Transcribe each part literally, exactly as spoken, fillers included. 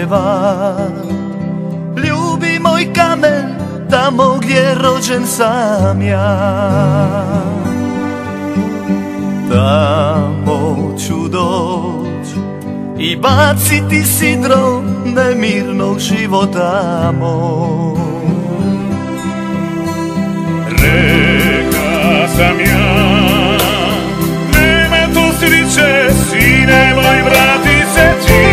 djeva. Ljubi moj kamen, tamo gdje rođen sam ja. Tamo ću doć i baciti sidro nemirnog života moj. Reka sam ja, nema tu sriće, sine moj, vrati se ti.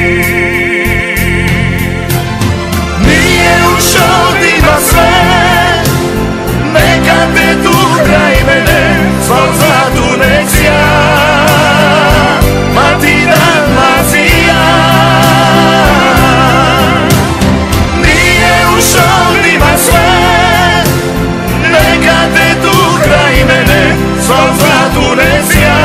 Nije ušao dima sve, neka te tu kraj mene, svom zlatu nek sja. Ma ti Dalmacija, nije ušao dima sve, neka te tu kraj mene, svom zlatu nek sja.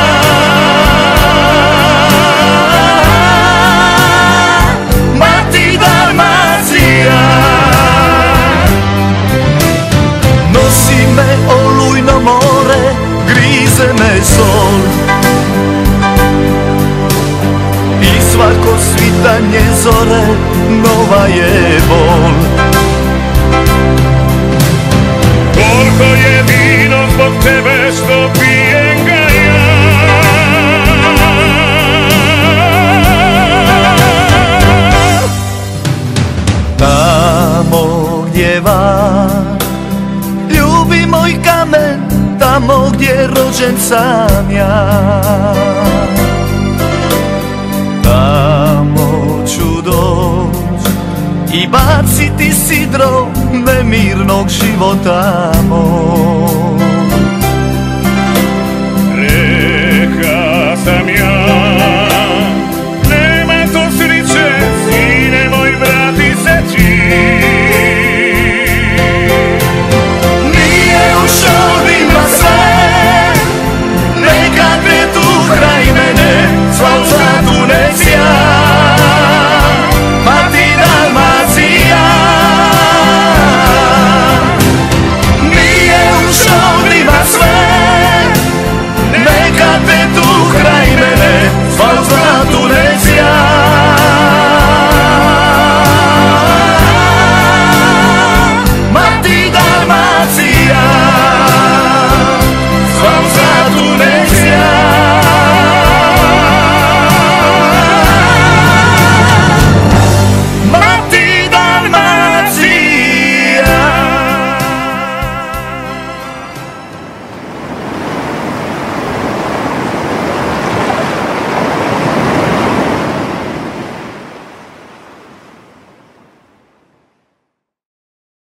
Ma ti Dalmacija, nosi me olujno more, grize me sol i svako svitanje zore nova je bol. Koliko je vino zbog tebe što pijem ga ja. Tamo gdje van ljubi moj kamen, tamo gdje rođen sam ja. Tamo ću doć i baciti sidro nemirnog života moj. Reka sam ja,